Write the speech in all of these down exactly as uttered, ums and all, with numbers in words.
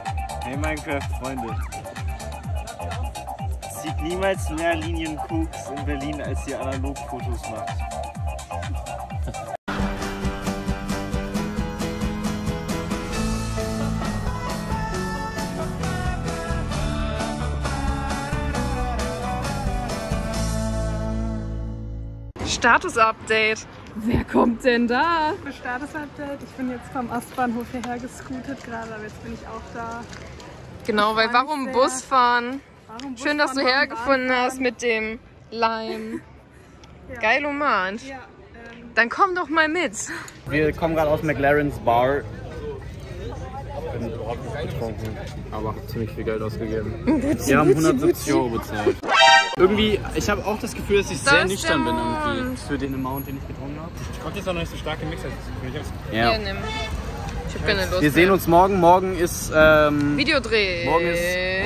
Hey Minecraft-Freunde. Zieht niemals mehr Linien-Koks in Berlin, als ihr Analogfotos macht. Status-Update. Wer kommt denn da? Status-Update. Ich bin jetzt vom Ostbahnhof hierher gescootet gerade, aber jetzt bin ich auch da. Genau, weil warum sehr. Bus fahren? Warum Bus Schön, dass du fahren, warum hergefunden Bahn hast fahren? mit dem Lime. Ja. Geilomant. Ja, ähm, Dann komm doch mal mit. Wir kommen gerade aus McLaren's Bar. Ich bin überhaupt nicht betrunken, aber habe ziemlich viel Geld ausgegeben. Wir haben hundertsiebzig Euro bezahlt. Irgendwie, ich habe auch das Gefühl, dass ich sehr nüchtern bin irgendwie für den Amount, den ich getrunken habe. Ich konnte jetzt auch noch nicht so stark gemixed für mich. Ja. Hier, nimm. Ich hab keine Lust. Wir sehen uns morgen. Morgen ist ähm, Videodreh. Morgen ist.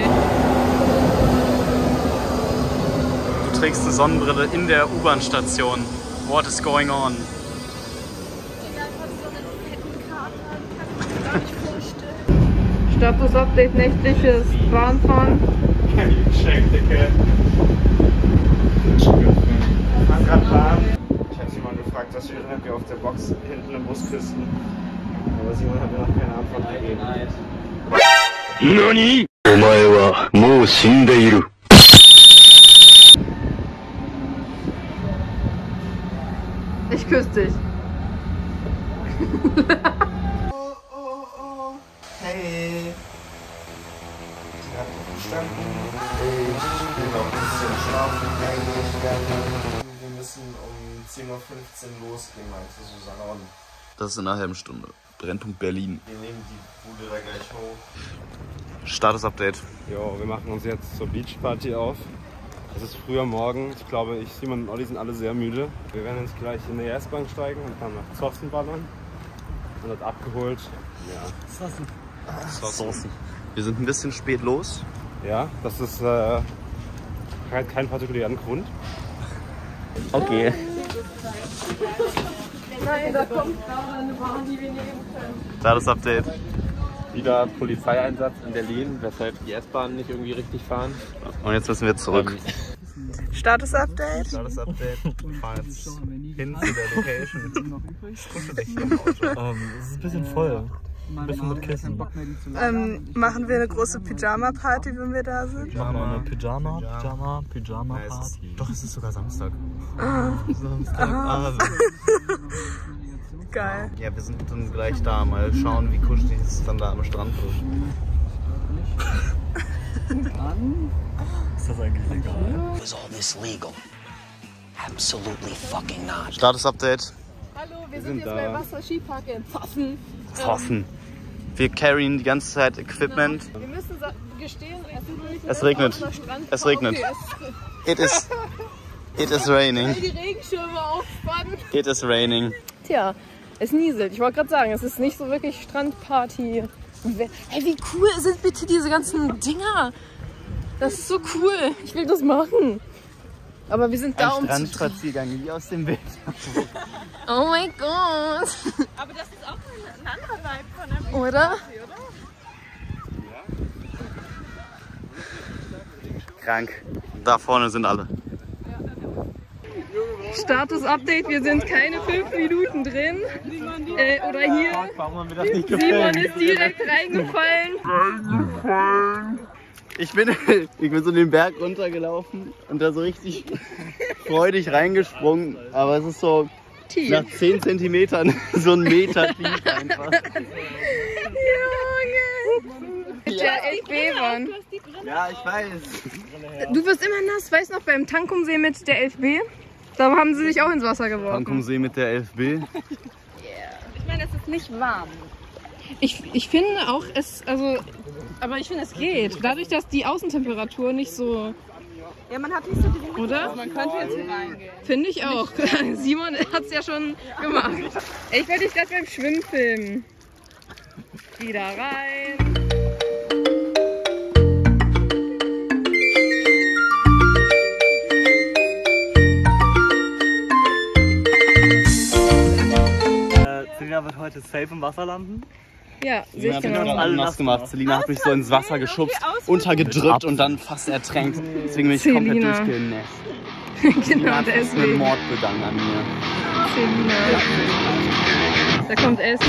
Du trägst eine Sonnenbrille in der U-Bahn-Station. What is going on? Status-Update, nächtliches Bahnfahren. Checkdecke. Ich kann gerade fahren. Ich habe Simon gefragt, was wir wir auf der Box hinten im Bus küsten. Aber Simon hat mir noch keine Antwort gegeben. Nani? Omae wa mou shindeiru. Ich küsse dich. Oh, oh, oh. Hey. Sie hat gestanden. Ich will noch ein bisschen schlafen eigentlich. Wir müssen um zehn Uhr fünfzehn losgehen, meinte Susanne. Und Das ist in einer halben Stunde. Brennpunkt Berlin. wir nehmen die Bude da gleich hoch. Status-Update. Jo, wir machen uns jetzt zur Beachparty auf. Es ist früher Morgen. Ich glaube, ich, Simon und Olli sind alle sehr müde. Wir werden jetzt gleich in die S-Bahn steigen und dann nach Zossen ballern. Und dort abgeholt. Ja. Zossen. Wir sind ein bisschen spät los. Ja, das ist äh, hat keinen partikulären Grund. Okay. Nein, da kommt gerade eine Bahn, die wir nehmen können. Status-Update. Wieder Polizeieinsatz in Berlin, weshalb die S-Bahnen nicht irgendwie richtig fahren. Und jetzt müssen wir zurück. Status-Update. Status-Update. Wir fahren jetzt hin zu der Location. Ähm, es ist ein bisschen voll. Ein bisschen mit Kissen. Ähm, machen wir eine große Pyjama-Party, wenn wir da sind? Machen wir eine Pyjama, Pyjama, Pyjama-Party. Doch, es ist sogar Samstag. Samstagabend. Geil. Ja, wir sind dann gleich da. Mal schauen, wie kuschelig es dann da am Strand wird. Ist das eigentlich legal? Is all this legal? Absolutely fucking not. Status-Update. Hallo, wir, Wir sind sind jetzt da. bei Wasserskipark in Zossen. Zossen. Wir carryen die ganze Zeit Equipment. Wir müssen sa- gestehen, Es regnet. Es regnet. Okay, It is, it is es, raining. die Regenschirme aufspannen. It is raining. Tja, es nieselt. Ich wollte gerade sagen, es ist nicht so wirklich Strandparty. Hey, wie cool sind bitte diese ganzen Dinger? Das ist so cool. Ich will das machen. Aber wir sind da, um zu... Strandspaziergang wie aus dem Bild. Oh mein Gott. Aber das ist auch ein anderer Vibe von der Beachparty, Oder? Krank. Da vorne sind alle. Status-Update, wir sind keine fünf Minuten drin. Äh, oder hier. Warum haben wir das nicht Simon ist direkt reingefallen. Ich bin, ich bin so den Berg runtergelaufen und da so richtig freudig reingesprungen, aber es ist so Tief. nach zehn Zentimetern so ein Meter tief einfach. Junge! Der elf B-Bahn. Ja, ich weiß. Du wirst immer nass, weißt du noch, beim Tankumsee mit der elf B? Da haben sie sich auch ins Wasser geworfen. Tankumsee mit der elf B. Ich meine, es ist nicht warm. Ich, ich finde auch, es, also, aber ich finde, es geht. Dadurch, dass die Außentemperatur nicht so, Ja, man hat nicht so die oder? Man könnte jetzt hier reingehen. Finde ich auch. Simon hat es ja schon gemacht. Ich wollte dich gerade beim Schwimmen filmen. Wieder rein. Silvia wird heute safe im Wasser landen. Ja, sehe Selina ich hat mich genau. gerade nass gemacht. Selina hat mich so ins Wasser geschubst, untergedrückt und dann fast ertränkt. Deswegen bin ich komplett Selina. durchgenässt. Genau, Selina hat einen deswegen. Mord begangen an mir. Selina. Da kommt Essen.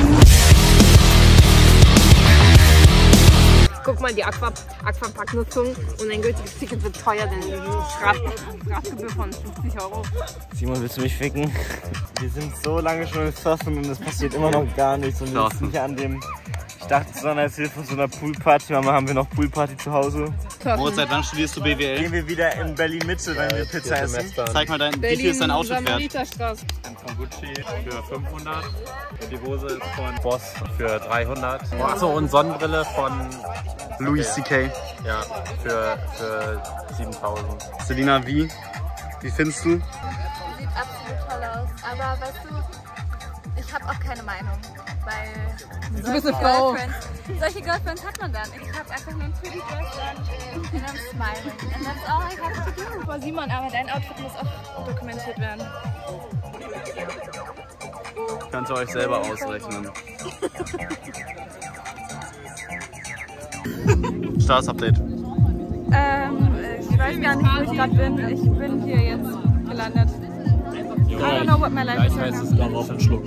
Guck mal, die Aqua Aquapark-Nutzung und ein gültiges Ticket wird teuer, denn die Straf Strafgebühr von fünfzig Euro. Simon, willst du mich ficken? Wir sind so lange schon im Surfen und es passiert immer noch gar nichts. Und wir sind hier an dem, ich dachte, sondern als Hilfe von so einer Poolparty. Mama, haben wir noch Poolparty zu Hause? Moritz, seit wann studierst du B W L? Gehen wir wieder in Berlin-Mitte, wenn wir Pizza essen. Zeig mal dein, wie viel ist dein Outfit wert? Samariterstraße. Von Gucci für fünfhundert. Die Hose ist von Boss für dreihundert. Achso, und Sonnenbrille von Louis C K. Ja, für, für siebentausend. Selina, wie? Wie findest du? Sieht absolut toll aus. Aber weißt du, ich habe auch keine Meinung. Weil Du bist eine Frau. solche Girlfriends hat man dann. Ich habe einfach nur ein pretty dress on and I'm smiling. And that's all I have to do. Boah, Simon, aber dein Outfit muss auch dokumentiert werden. Könnt ihr euch selber ausrechnen. Status-Update. Ähm, ich weiß gar nicht, wo ich gerade bin. Ich bin hier jetzt gelandet. I don't know what my life is right now. auf den Schluck.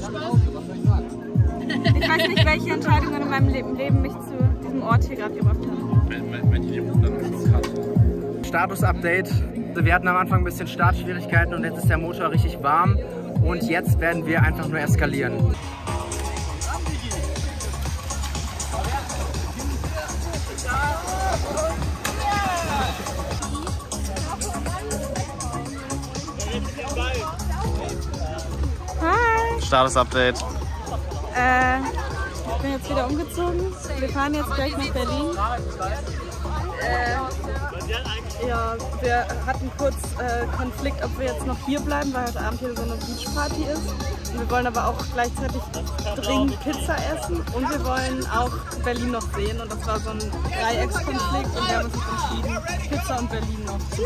Ich weiß nicht, welche Entscheidungen in meinem Leben, Leben mich zu diesem Ort hier gerade gebracht haben. Status-Update. Wir hatten am Anfang ein bisschen Startschwierigkeiten und jetzt ist der Motor richtig warm und jetzt werden wir einfach nur eskalieren. Hi! Status-Update. Äh, ich bin jetzt wieder umgezogen. Wir fahren jetzt gleich nach Berlin. Äh, ja, wir hatten kurz äh, Konflikt, ob wir jetzt noch hier bleiben, weil heute Abend hier so eine Beachparty ist. Und wir wollen aber auch gleichzeitig dringend Pizza essen und wir wollen auch Berlin noch sehen. Und das war so ein Dreieckskonflikt und wir haben uns entschieden, Pizza und Berlin noch zu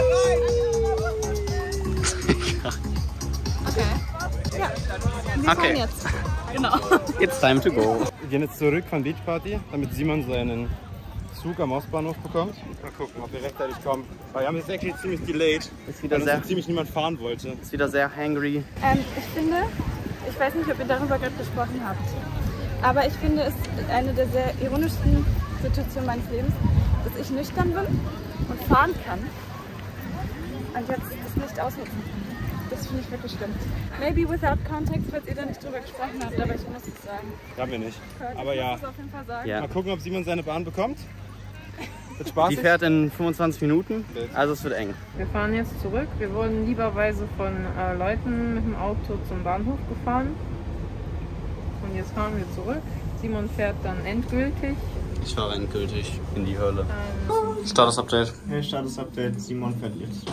machen. Okay. Ja, wir Okay. fahren jetzt. Genau. It's time to go. Wir gehen jetzt zurück von Beachparty, damit Simon seinen Zug am Ostbahnhof bekommt. Mal gucken, ob wir rechtzeitig kommen. Weil wir haben jetzt actually ziemlich delayed, Ist wieder weil uns sehr, so ziemlich niemand fahren wollte. ist wieder sehr hangry. Ähm, ich finde, ich weiß nicht, ob ihr darüber gerade gesprochen habt, aber ich finde es eine der sehr ironischsten Situationen meines Lebens, dass ich nüchtern bin und fahren kann und jetzt das nicht ausnutzen kann. Das finde ich wirklich schlimm. Maybe without context, falls ihr da nicht drüber gesprochen habt, aber ich muss es sagen. Haben wir nicht. Ich Aber ja, muss es auf jeden Fall sagen. Ja. mal gucken, ob Simon seine Bahn bekommt. Wird Die spaßig. fährt in fünfundzwanzig Minuten, also es wird eng. Wir fahren jetzt zurück. Wir wurden lieberweise von äh, Leuten mit dem Auto zum Bahnhof gefahren. Und jetzt fahren wir zurück. Simon fährt dann endgültig. Ich fahre endgültig in die Hölle. Ähm, Status-Update. Hey, Status-Update. Simon fährt jetzt.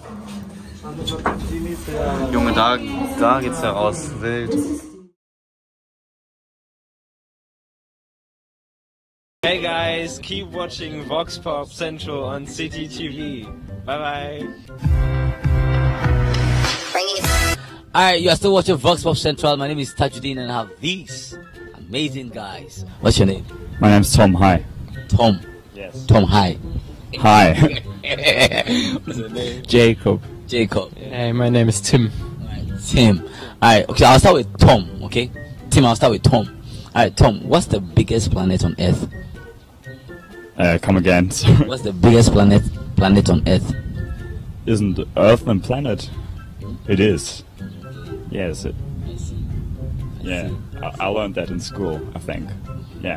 Junge, da, da geht's heraus. Wild. Hey guys, keep watching Vox Pop Central on City T V. Bye bye. Alright, you are still watching Vox Pop Central. My name is Tajuddin and I have these amazing guys. What's your name? My name's Tom. Hi. Tom. Yes. Tom, hi. Hi. What's your name? Jacob. Jacob. Hey, my name is Tim. Alright, Tim. Alright, okay, I'll start with Tom, okay? Tim, I'll start with Tom. Alright, Tom, what's the biggest planet on Earth? Uh, come again. What's the biggest planet planet on Earth? Isn't Earth a planet? It is. Yes. It, yeah. I, I learned that in school, I think. Yeah.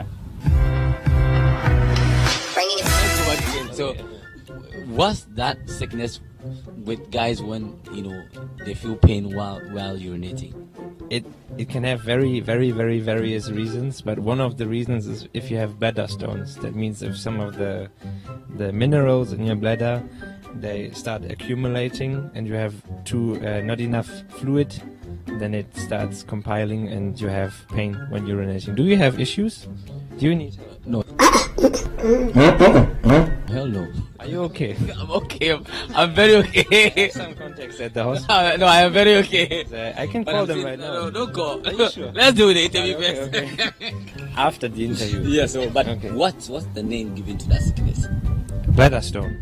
So, what's that sickness with guys when, you know, they feel pain while while urinating? It it can have very very very various reasons, but one of the reasons is if you have bladder stones. That means if some of the the minerals in your bladder they start accumulating and you have too uh, not enough fluid, then it starts compiling and you have pain when urinating. Do you have issues? Do you need no? Hell no. Are you okay? I'm okay. I'm very okay. Some context at the hospital. Uh, no, I am very okay. I can But call I'm them saying- right now. No, no, don't call. Are you sure? Let's do the interview Okay, first. okay. After the interview. Yeah, so, but Okay. what, what's the name given to that sickness? Bladder stone.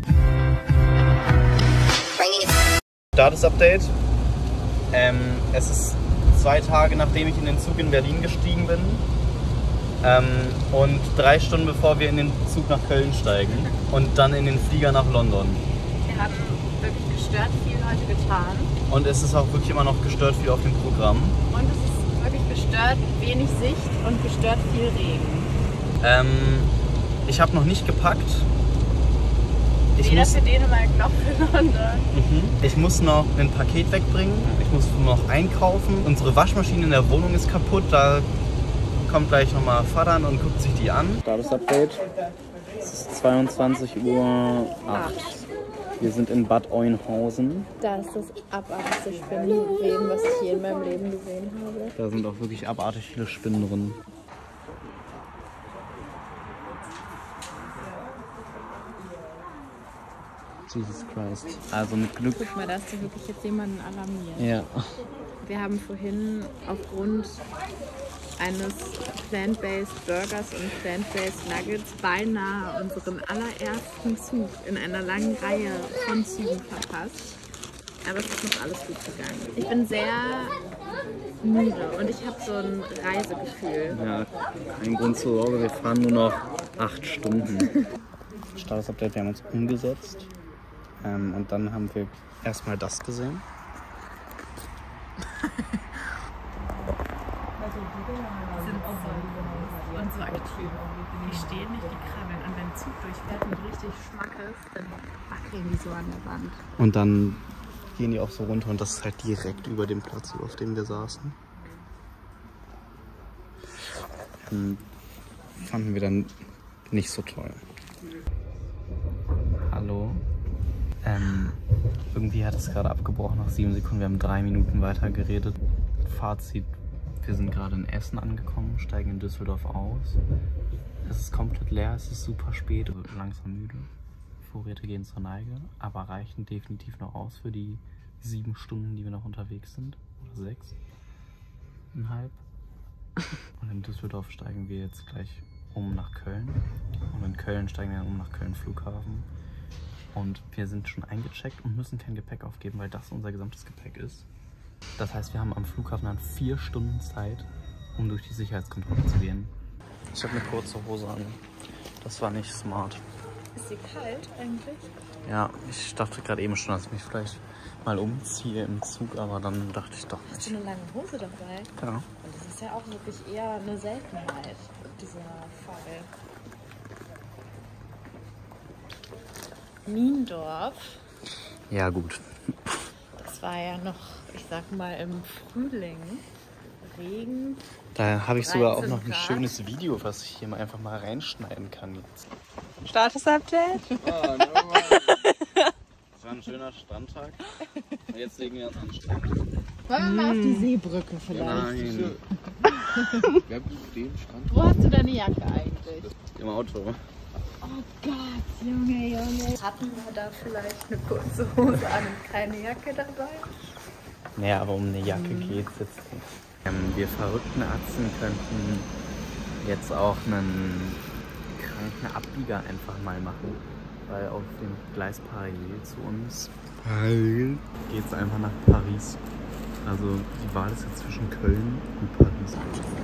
Status-Update. Ähm, es ist zwei Tage, nachdem ich in den Zug in Berlin gestiegen bin. Ähm, und drei Stunden bevor wir in den Zug nach Köln steigen. Und dann in den Flieger nach London. Wir haben wirklich gestört viel heute getan. Und es ist auch wirklich immer noch gestört viel auf dem Programm. Und es ist wirklich gestört wenig Sicht und gestört viel Regen. Ähm, ich habe noch nicht gepackt. Ich Weder muss, für Dänemark noch für London. Mhm. ich muss noch ein Paket wegbringen. Ich muss noch einkaufen. Unsere Waschmaschine in der Wohnung ist kaputt. Da kommt gleich nochmal Vater und guckt sich die an. Status-Update. Es ist zweiundzwanzig Uhr acht. Wir sind in Bad Oeynhausen. Da ist das abartigste Spinnenleben, was ich je in meinem Leben gesehen habe. Da sind auch wirklich abartig viele Spinnen drin. Jesus Christ. Also mit Glück. Guck mal, da hast du wirklich jetzt jemanden alarmiert. Ja. Wir haben vorhin aufgrund eines Plant-Based Burgers und Plant-Based Nuggets beinahe unseren allerersten Zug in einer langen Reihe von Zügen verpasst. Aber es ist noch alles gut gegangen. Ich bin sehr müde und ich habe so ein Reisegefühl. Ja, kein Grund zur Sorge, wir fahren nur noch acht Stunden. Status-Update, wir haben uns umgesetzt. Ähm, und dann haben wir erstmal das gesehen. Und so aktiv. Die stehen nicht, die krabbeln. Und wenn der Zug durchfährt mit richtig Schmack ist, dann wackeln die so an der Wand. Und dann gehen die auch so runter und das ist halt direkt über dem Platz, auf dem wir saßen. Ähm, fanden wir dann nicht so toll. Hallo. Ähm, irgendwie hat es gerade abgebrochen nach sieben Sekunden. Wir haben drei Minuten weiter geredet. Fazit: Wir sind gerade in Essen angekommen, steigen in Düsseldorf aus. Es ist komplett leer, es ist super spät, wir sind langsam müde. Vorräte gehen zur Neige, aber reichen definitiv noch aus für die sieben Stunden, die wir noch unterwegs sind. Oder sechs. Einhalb. Und in Düsseldorf steigen wir jetzt gleich um nach Köln. Und in Köln steigen wir dann um nach Köln Flughafen. Und wir sind schon eingecheckt und müssen kein Gepäck aufgeben, weil das unser gesamtes Gepäck ist. Das heißt, wir haben am Flughafen dann vier Stunden Zeit, um durch die Sicherheitskontrolle zu gehen. Ich habe eine kurze Hose an. Das war nicht smart. Ist sie kalt eigentlich? Ja, ich dachte gerade eben schon, dass ich mich vielleicht mal umziehe im Zug, aber dann dachte ich doch nicht. Hast du eine lange Hose dabei? Ja. Und das ist ja auch wirklich eher eine Seltenheit, dieser Fall. Niendorf. Ja, gut. Das war ja noch, ich sag mal, im Frühling. Regen. Da habe ich sogar auch dreizehn noch ein Grad. schönes Video, was ich hier mal einfach mal reinschneiden kann jetzt. Status-Update? Oh, no, das war ein schöner Strandtag. Und jetzt legen wir uns an den Strand. Wollen wir mal auf die Seebrücke vielleicht? Nein. Wir haben den Strand. Wo hast du deine Jacke eigentlich? Im Auto. Oh Gott, Junge, Junge. Hatten wir da vielleicht eine kurze Hose an und keine Jacke dabei? Naja, aber um eine Jacke geht es jetzt nicht. Ähm, wir verrückten Arzten könnten jetzt auch einen kranken Abbieger einfach mal machen. Weil auf dem Gleis parallel zu uns geht es einfach nach Paris. Also die Wahl ist jetzt zwischen Köln und Paris.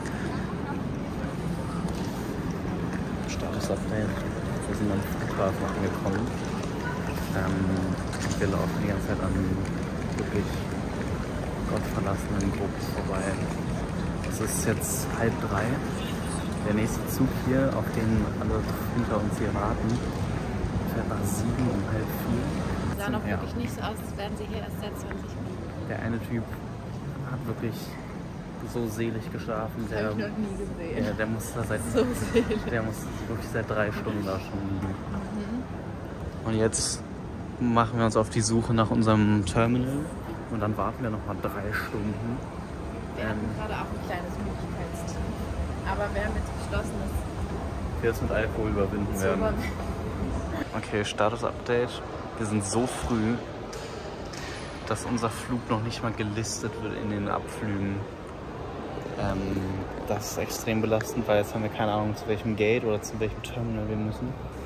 Status-Update. Wir sind am Flughafen angekommen. Ähm, wir laufen die ganze Zeit an wirklich gottverlassenen Grupps vorbei. Es ist jetzt halb drei. Der nächste Zug hier, auf den alle hinter uns hier warten, fährt nach sieben um halb vier. Sah noch Ja. wirklich nicht so aus, als wären sie hier erst seit zwanzig Minuten. Der eine Typ hat wirklich so selig geschlafen. Das Der, hab ich noch nie gesehen. Der, der muss da seit, So selig. der muss wirklich seit drei Stunden da schon liegen. Mhm. Und jetzt machen wir uns auf die Suche nach unserem Terminal und dann warten wir noch mal drei Stunden. Wir hatten Ähm, gerade auch ein kleines Müdigkeitstief. Aber wir haben jetzt beschlossen, dass wir es mit Alkohol überwinden zu werden. überwinden. Und Okay, Status-Update. Wir sind so früh, dass unser Flug noch nicht mal gelistet wird in den Abflügen. Ähm, das ist extrem belastend, weil jetzt haben wir keine Ahnung, zu welchem Gate oder zu welchem Terminal wir müssen.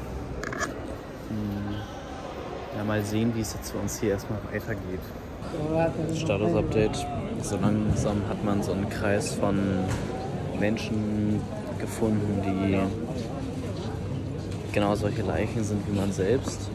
Hm. Ja, mal sehen, wie es jetzt für uns hier erstmal weitergeht. Status-Update. So langsam hat man so einen Kreis von Menschen gefunden, die genau solche Leichen sind wie man selbst.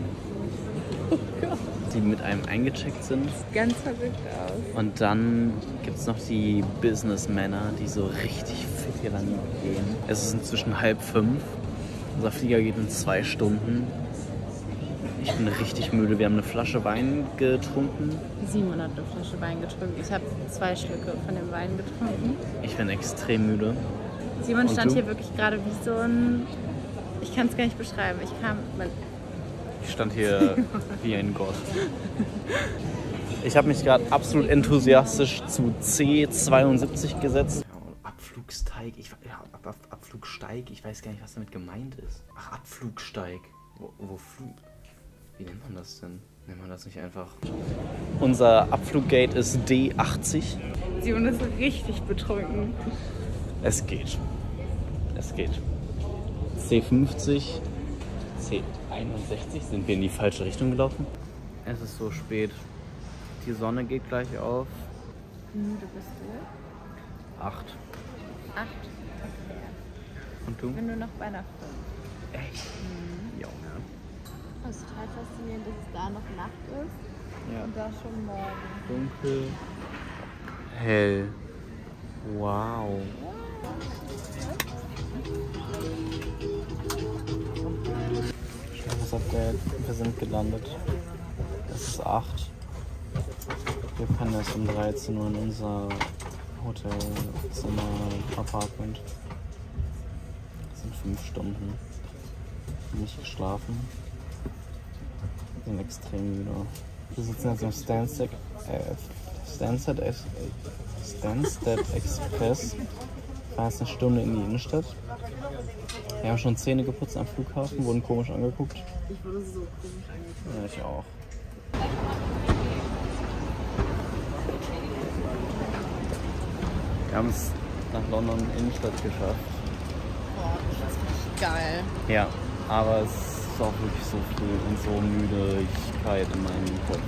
Die mit einem eingecheckt sind. Ganz verrückt aus. Und dann gibt es noch die Businessmänner, die so richtig fit hier lang gehen. Es ist inzwischen halb fünf. Unser Flieger geht in zwei Stunden. Ich bin richtig müde. Wir haben eine Flasche Wein getrunken. Simon hat eine Flasche Wein getrunken. Ich habe zwei Schlücke von dem Wein getrunken. Ich bin extrem müde. Simon Und stand du? hier wirklich gerade wie so ein... Ich kann es gar nicht beschreiben. Ich kam... Man, Ich stand hier wie ein Gott. Ich habe mich gerade absolut enthusiastisch zu C zweiundsiebzig gesetzt. Abflugsteig, ich, ja, Ab, Ab, Abflugsteig, ich weiß gar nicht, was damit gemeint ist. Ach, Abflugsteig. Wo, wo Flug... Wie nennt man das denn? Nennt man das nicht einfach? Unser Abfluggate ist D achtzig. Simon ist richtig betrunken. Es geht. Es geht. C fünfzig. C einundsechzig. Sind wir in die falsche Richtung gelaufen? Es ist so spät. Die Sonne geht gleich auf. Müde bist du? Acht. Acht? Und du? Ich bin nur noch bei einer fünf. Echt? Mhm. Junge. Das ist total faszinierend, dass es da noch Nacht ist. Ja. Und da schon morgen. Dunkel. Hell. Wow. Status-Update. Wir sind gelandet. Es ist acht. Wir pennen erst um dreizehn Uhr in unser Hotelzimmer, Apartment. Das sind fünf Stunden. Nicht geschlafen. Wir sind extrem müde. Wir sitzen jetzt im Stansted, äh, Stansted, Stansted Express. Wir fahren jetzt eine Stunde in die Innenstadt. Wir haben schon Zähne geputzt am Flughafen, wurden komisch angeguckt. Ich wurde so komisch angeguckt. Ja, ich auch. Wir haben es nach London Innenstadt geschafft. Boah, das ist richtig geil. Ja, aber es ist auch wirklich so früh und so Müdigkeit in meinem Kopf.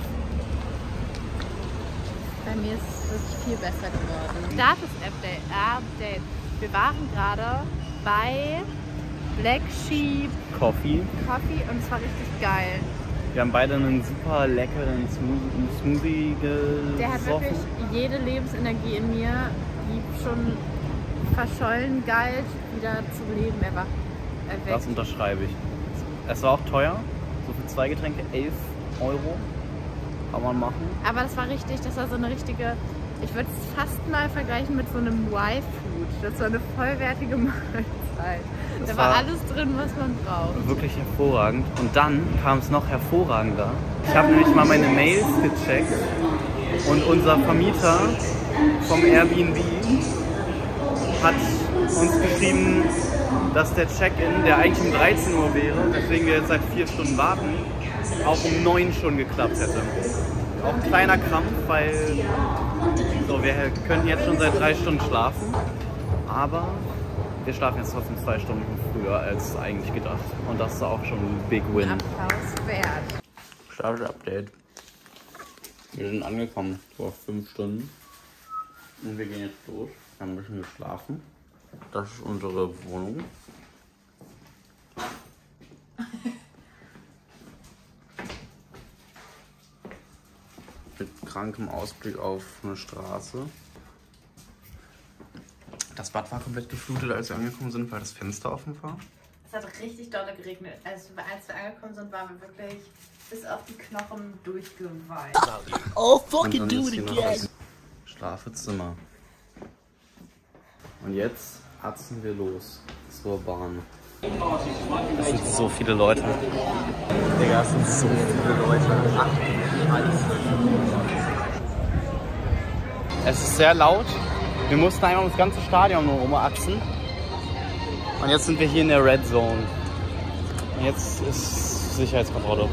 Bei mir ist es wirklich viel besser geworden. Status-Update. Update. Wir waren gerade bei Black Sheep Coffee. Coffee und es war richtig geil. Wir haben beide einen super leckeren Smoothie, Smoothie gesoffen. Der hat wirklich jede Lebensenergie in mir, die schon verschollen galt, wieder zum Leben erwacht. Das unterschreibe ich. Es war auch teuer. So für zwei Getränke elf Euro. Kann man machen. Aber das war richtig, das war so eine richtige, ich würde es fast mal vergleichen mit so einem Y-Food. Das war eine vollwertige Mahlzeit. Das Da war war alles drin, was man braucht. Wirklich hervorragend. Und dann kam es noch hervorragender. Ich habe nämlich mal meine Mails gecheckt und unser Vermieter vom Airbnb hat uns geschrieben, dass der Check-in, der eigentlich um dreizehn Uhr wäre, weswegen wir jetzt seit vier Stunden warten, auch um neun schon geklappt hätte. Auch ein kleiner Krampf, weil so, wir könnten jetzt schon seit drei Stunden schlafen, aber wir schlafen jetzt trotzdem zwei Stunden früher als eigentlich gedacht. Und das ist auch schon ein Big Win. Applaus wert. Status-Update. Wir sind angekommen vor fünf Stunden und wir gehen jetzt los. Wir haben ein bisschen geschlafen. Das ist unsere Wohnung. Mit krankem Ausblick auf eine Straße. Das Bad war komplett geflutet, als wir angekommen sind, weil das Fenster offen war. Es hat richtig doll geregnet. Also, als wir angekommen sind, waren wir wirklich bis auf die Knochen durchgeweint. Oh, fucking do it again! Schlafezimmer. Und jetzt hatzen wir los zur Bahn. Es sind so viele Leute. Digga, es sind so viele Leute. Ach, Scheiße. Es ist sehr laut. Wir mussten einmal das ganze Stadion nur rumatzen. Und jetzt sind wir hier in der Red Zone. Jetzt ist Sicherheitskontrolle.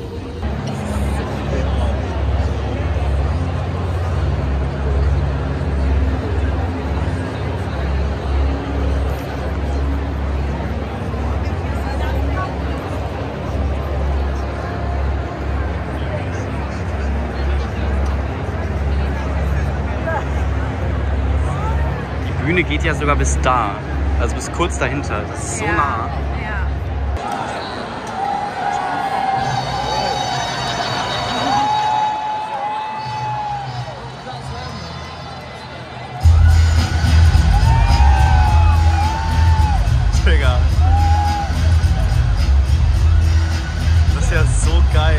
Die Bühne geht ja sogar bis da, also bis kurz dahinter. Das ist so Ja. nah. Digga. Das ist ja so geil.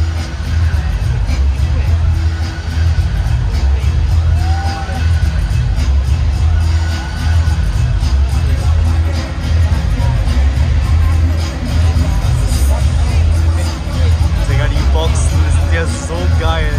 Digga, die Boxen sind ja so geil.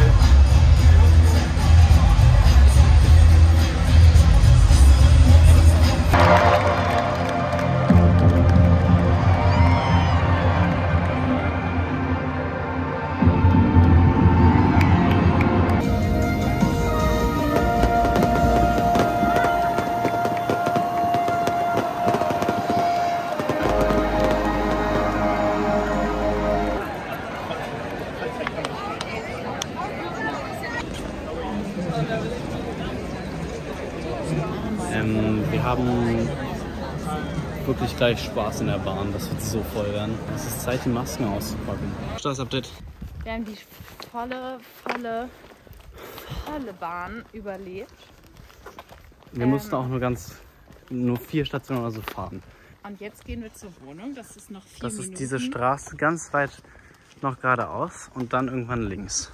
Ähm, wir haben wirklich gleich Spaß in der Bahn. Das wird so voll werden. Es ist Zeit, die Masken auszupacken. Stars-Update. Wir haben die volle, volle, volle Bahn überlebt. Wir Ähm. mussten auch nur ganz, nur vier Stationen oder so fahren. Und jetzt gehen wir zur Wohnung. Das ist noch vier Das Minuten. ist diese Straße ganz weit noch geradeaus und dann irgendwann links.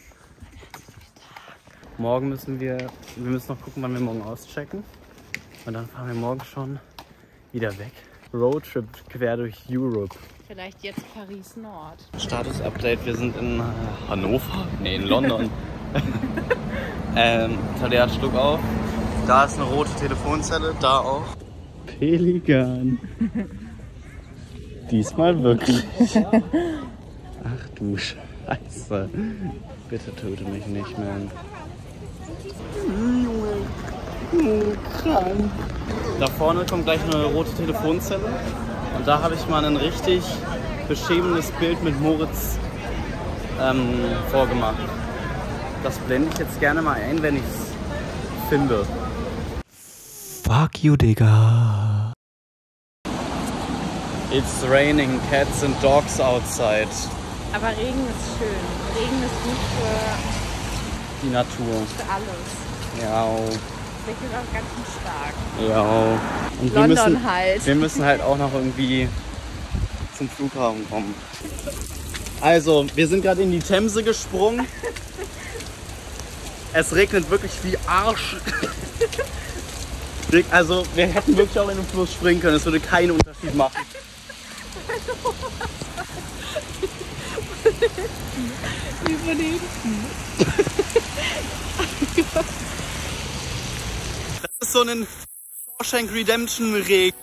Morgen müssen wir, wir müssen noch gucken, wann wir morgen auschecken. Und dann fahren wir morgen schon wieder weg. Roadtrip quer durch Europe. Vielleicht jetzt Paris Nord. Status-Update, wir sind in äh, Hannover? Nee, in London. ähm, Talia hat Schluck auf. Da ist eine rote Telefonzelle, da auch. Pelikan. Diesmal wirklich. Ach du Scheiße. Bitte töte mich nicht mehr. Junge. Krank. Da vorne kommt gleich eine rote Telefonzelle. Und da habe ich mal ein richtig beschämendes Bild mit Moritz ähm, vorgemacht. Das blende ich jetzt gerne mal ein, wenn ich es finde. Fuck you, Digga. It's raining cats and dogs outside. Aber Regen ist schön. Regen ist gut für, Die Natur. für alles. Ja. Regnet auch ganz schön stark. Ja. Und wir London müssen, halt. Wir müssen halt auch noch irgendwie zum Flughafen kommen. Also, wir sind gerade in die Themse gesprungen. Es regnet wirklich wie Arsch. Also, wir hätten wirklich auch in den Fluss springen können. Es würde keinen Unterschied machen. Wie von hinten. Das ist so ein Shawshank Redemption Regen.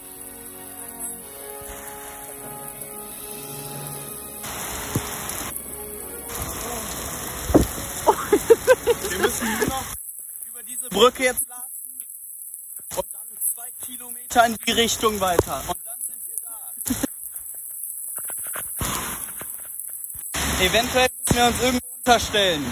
Wir müssen nur noch über diese Brücke jetzt laufen und dann zwei Kilometer in die Richtung weiter. Und dann sind wir da. Eventuell müssen wir uns irgendwo unterstellen.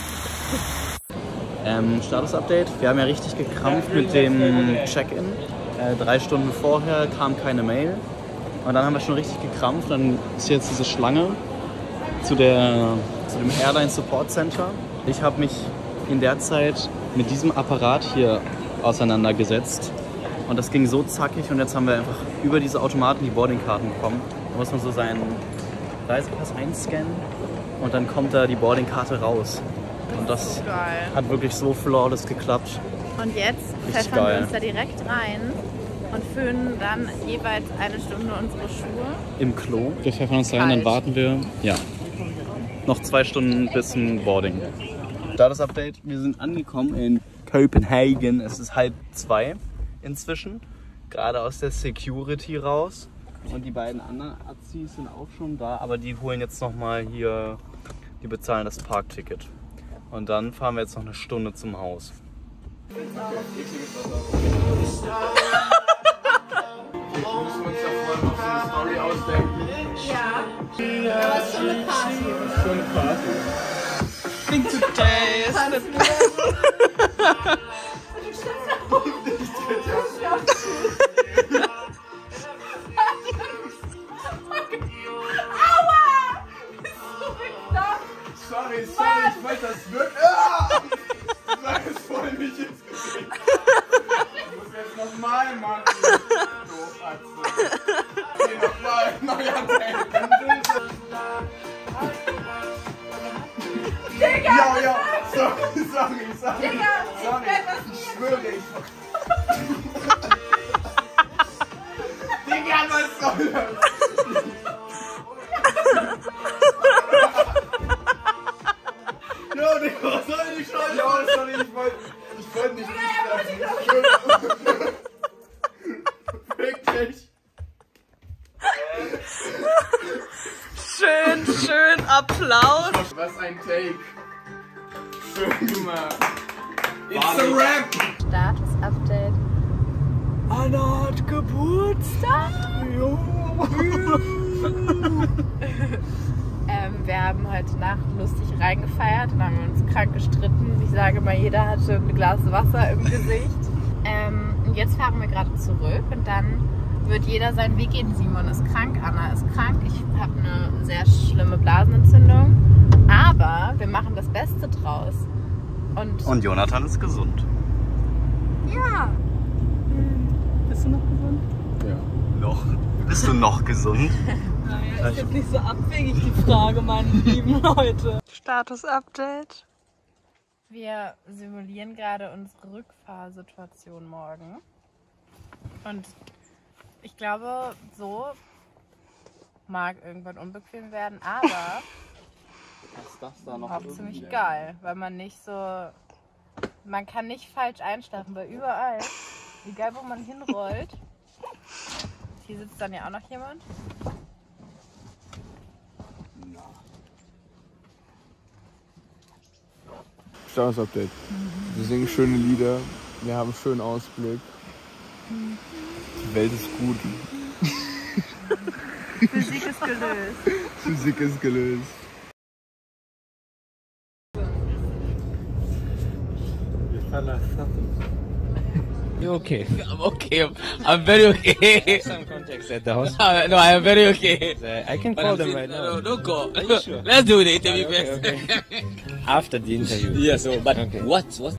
Ähm, Status-Update. Wir haben ja richtig gekrampft mit dem Check-in. Äh, drei Stunden vorher kam keine Mail. Und dann haben wir schon richtig gekrampft. Dann ist jetzt diese Schlange zu, der, zu dem Airline Support Center. Ich habe mich in der Zeit mit diesem Apparat hier auseinandergesetzt. Und das ging so zackig und jetzt haben wir einfach über diese Automaten die Boardingkarten bekommen. Da muss man so seinen Reisepass einscannen und dann kommt da die Boardingkarte raus. Und das So geil. hat wirklich so flawless geklappt. Und jetzt Richtig pfeffern geil. wir uns da direkt rein und föhnen dann jeweils eine Stunde unsere Schuhe. Im Klo. Wir pfeffern uns rein, dann Kalt. warten wir. Ja. Noch zwei Stunden bis zum Boarding. Status-Update. Wir sind angekommen in Kopenhagen. Es ist halb zwei inzwischen. Gerade aus der Security raus. Und die beiden anderen Azis sind auch schon da, aber die holen jetzt nochmal hier, die bezahlen das Parkticket. Und dann fahren wir jetzt noch eine Stunde zum Haus. Wir müssen uns ja vorher noch so eine Story ausdenken. Ja. Aber es ist schon eine Party, oder? Schon eine Party. Think today is Sorry, sorry, ich wollte das wirklich. Ah! Sag es voll nicht ins Gesicht. Ich muss jetzt nochmal machen. Doof, Atze. Okay, nochmal. Neuer Take. Digga! Ja, ja. Sorry, sorry, sorry. Digga, sorry. Ich schwöre, ich. Digga, was soll das? Ja, Digga, was soll die Scheiße? Ja, sorry, ich wollte ich wollte nicht nicht wirklich. Schön, schön Applaus. Was ein Take. Schön gemacht. It's a rap. Status-Update. Anna hat Geburtstag. ähm, wir haben heute Nacht lustig reingefeiert und haben uns krank gestritten. Ich sage mal, jeder hatte ein Glas Wasser im Gesicht. Ähm, und jetzt fahren wir gerade zurück und dann wird jeder seinen Weg gehen. Simon ist krank, Anna ist krank, ich habe eine sehr schlimme Blasenentzündung. Aber wir machen das Beste draus. Und, Und Jonathan ist gesund. ja. Bist du noch gesund? Ja. Noch. Bist du noch gesund? Naja, ist jetzt nicht so abwegig die Frage, meine lieben Leute. Status-Update. Wir simulieren gerade unsere Rückfahrsituation morgen. Und ich glaube, so mag irgendwann unbequem werden, aber das da noch auch ziemlich geil, weil man nicht so, man kann nicht falsch einschlafen, weil überall, egal wo man hinrollt, hier sitzt dann ja auch noch jemand. Status-Update. Wir singen schöne Lieder, wir haben einen schönen Ausblick. Die Welt ist gut. Physik ist gelöst. Physik ist gelöst. You okay? I'm okay. I'm very okay. Some context at the house. Uh, no, I am very okay. I can But call I'm them still- right now. No, don't call. Are you sure? Let's do the interview Okay, first. okay. After the interview. Yeah, so, but Okay. what? What?